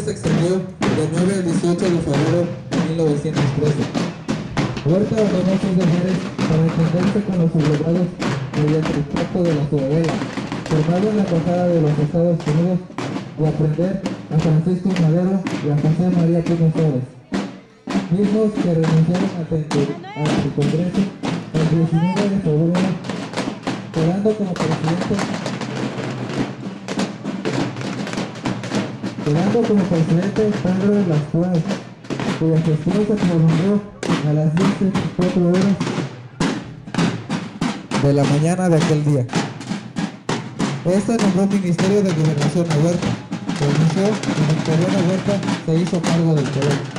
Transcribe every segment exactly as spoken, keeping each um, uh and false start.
se extendió del nueve al dieciocho de febrero de mil novecientos trece. Huerta ordenó sus deberes para entenderse con los sublevados mediante el Pacto de la Ciudadela, firmado en la Embajada de los Estados Unidos, y aprender a Francisco Madero y a José María Pino Suárez, mismos que renunciaron ante el Congreso el diecinueve de febrero, quedando como presidente quedando como presidente Pedro de las Cuevas, cuya gestión se prolongó a las diez y cuatro horas de la mañana de aquel día. Este nombró Ministerio de Gobernación a Huerta, que inició y Victoriano Huerta se hizo cargo del poder.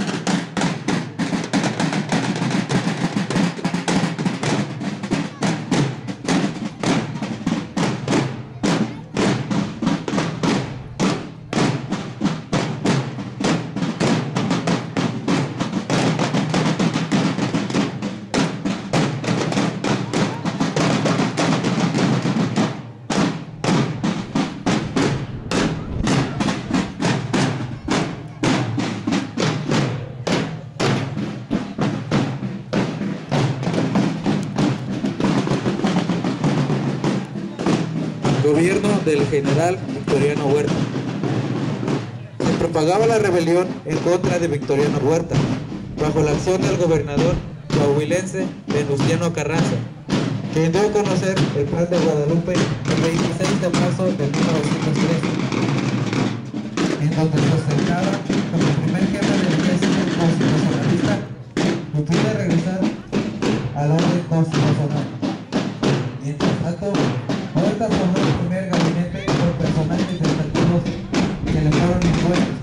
Gobierno del general Victoriano Huerta. Se propagaba la rebelión en contra de Victoriano Huerta, bajo la acción del gobernador coahuilense Venustiano Carranza, quien dio a conocer el Plan de Guadalupe el veintiséis de marzo de mil novecientos trece, en donde se ostentaba como el primer jefe del ejército constitucionalista que pudo regresar al orden constitucional. Mientras tanto, Huerta formó el primer gabinete con personajes destacados que le fueron impuestos.